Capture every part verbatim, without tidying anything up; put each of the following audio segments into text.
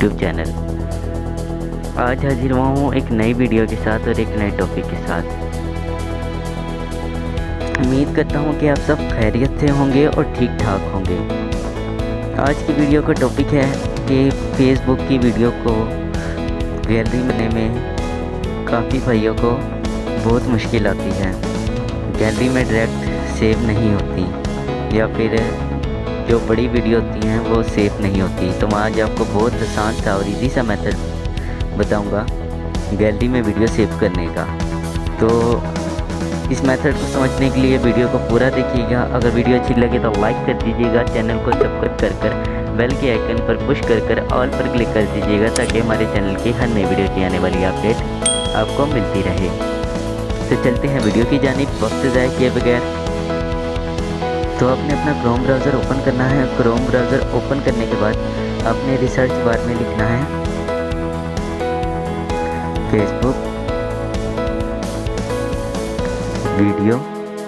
YouTube channel. आज हाजिर हुआ हूँ एक नई वीडियो के साथ और एक नए टॉपिक के साथ। उम्मीद करता हूँ कि आप सब खैरियत से होंगे और ठीक ठाक होंगे। आज की वीडियो का टॉपिक है कि फेसबुक की वीडियो को गैलरी बनाने में काफ़ी भाइयों को बहुत मुश्किल आती है। गैलरी में डायरेक्ट सेव नहीं होती या फिर जो बड़ी वीडियो होती हैं वो सेव नहीं होती। तो मैं आज आपको बहुत आसान सा और इजी सा मेथड बताऊंगा गैलरी में वीडियो सेव करने का। तो इस मेथड को समझने के लिए वीडियो को पूरा देखिएगा। अगर वीडियो अच्छी लगे तो लाइक कर दीजिएगा, चैनल को सब्सक्राइब कर कर बेल के आइकन पर पुश कर कर ऑल पर क्लिक कर दीजिएगा ताकि हमारे चैनल की हर नई वीडियो की आने वाली अपडेट आपको मिलती रहे। तो चलते हैं वीडियो की जानिब वक्त ज़ाया किए बगैर। तो आपने अपना क्रोम ब्राउज़र ओपन करना है। क्रोम ब्राउज़र ओपन करने के बाद आपने रिसर्च बार में लिखना है फेसबुक वीडियो।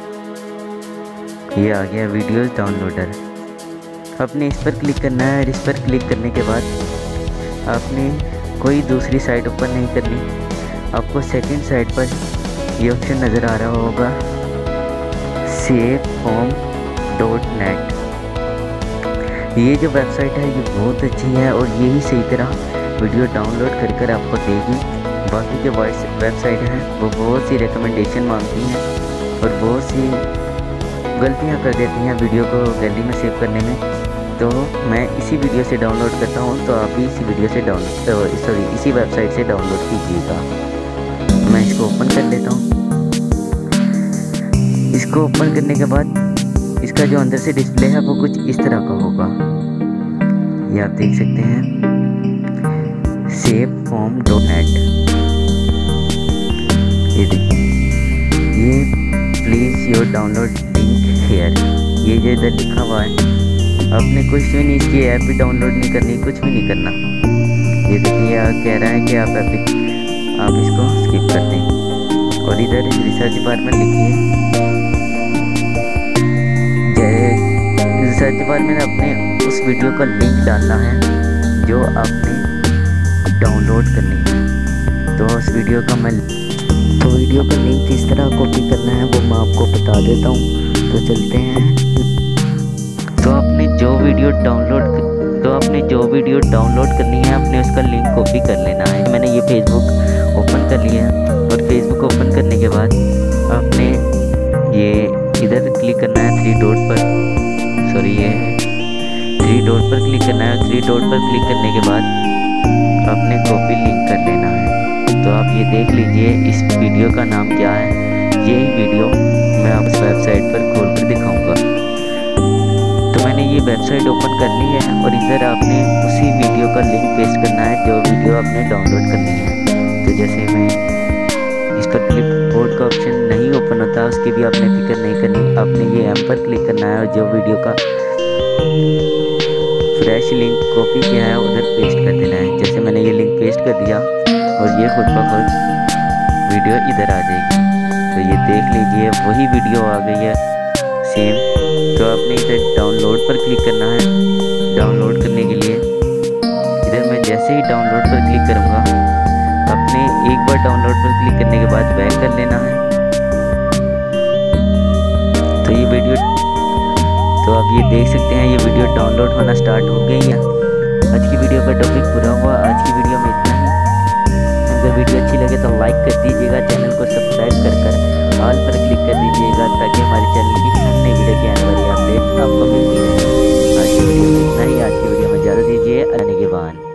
ये आ गया वीडियोस डाउनलोडर। आपने इस पर क्लिक करना है और इस पर क्लिक करने के बाद आपने कोई दूसरी साइट ओपन नहीं करनी। आपको सेकंड साइट पर ये ऑप्शन नज़र आ रहा होगा सेव होम डॉट नेट। ये जो वेबसाइट है ये बहुत अच्छी है और यही सही तरह वीडियो डाउनलोड कर कर आपको देगी। बाकी जो वेबसाइट हैं वो बहुत सी रिकमेंडेशन मांगती हैं और बहुत सी गलतियां कर देती हैं वीडियो को गैलरी में सेव करने में। तो मैं इसी वीडियो से डाउनलोड करता हूँ, तो आप भी इसी वीडियो से डाउनलोड सॉरी इसी वेबसाइट से डाउनलोड कीजिएगा। मैं इसको ओपन कर लेता हूँ। इसको ओपन करने के बाद इसका जो अंदर से डिस्प्ले है वो कुछ इस तरह का होगा। ये आप देख सकते हैं सेव होम डॉट नेट। ये देखिए ये please your download link here. ये जो इधर लिखा हुआ है आपने कुछ भी नहीं, इसकी ऐप भी डाउनलोड नहीं करनी, कुछ भी नहीं करना। ये देखिए कह रहा है कि आप एपिक आप इसको स्किप कर दें और इधर रिसर्च बार में लिखिए रिसर्च बार में अपने उस वीडियो का लिंक डालना है जो आपने डाउनलोड करनी है। तो उस वीडियो का मैं तो वीडियो का लिंक किस तरह कॉपी करना है वो मैं आपको बता देता हूँ। तो चलते हैं। तो आपने जो वीडियो डाउनलोड तो आपने जो वीडियो डाउनलोड करनी है आपने उसका लिंक कॉपी कर लेना है। मैंने ये फेसबुक ओपन कर लिया और फेसबुक ओपन करने के बाद आपने ये इधर क्लिक करना है थ्री डॉट पर, सॉरी ये थ्री डॉट पर क्लिक करना है। थ्री डॉट पर क्लिक करने के बाद आपने कॉपी लिंक कर लेना है। तो आप ये देख लीजिए इस वीडियो का नाम क्या है। यही वीडियो मैं आप इस वेबसाइट पर खोल कर दिखाऊंगा। तो मैंने ये वेबसाइट ओपन कर ली है और इधर आपने उसी वीडियो का लिंक पेस्ट करना है जो वीडियो आपने डाउनलोड करनी है। तो जैसे मैं इस पर क्लिप बोर्ड का ऑप्शन नहीं ओपन होता, उसकी भी आपने फिक्र नहीं करनी। आपने ये एम पर क्लिक करना है और जो वीडियो का फ्रेश लिंक कॉपी किया है उधर पेस्ट कर देना है। जैसे मैंने ये लिंक पेस्ट कर दिया और ये खुद ब खुद वीडियो इधर आ जाएगी। तो ये देख लीजिए वही वीडियो आ गई है सेम। तो आपने इधर डाउनलोड पर क्लिक करना है। डाउनलोड करने के लिए इधर मैं जैसे ही डाउनलोड पर क्लिक करूँगा आपने एक बार डाउनलोड पर क्लिक करने के बाद बैक कर लेना है। तो ये वीडियो तो आप ये देख सकते हैं ये वीडियो डाउनलोड होना स्टार्ट हो गई है। आज की वीडियो का टॉपिक पूरा हुआ। आज की वीडियो में इतना ही। अगर वीडियो अच्छी लगे तो लाइक कर दीजिएगा, चैनल को सब्सक्राइब कर कर ऑल पर क्लिक कर दीजिएगा ताकि हमारे चैनल की हर नई वीडियो की आने वाली अपडेट आपको मिलती रहे। आज की वीडियो में इतना ही। आज की वीडियो में ज़्यादा दीजिए आने के बाद।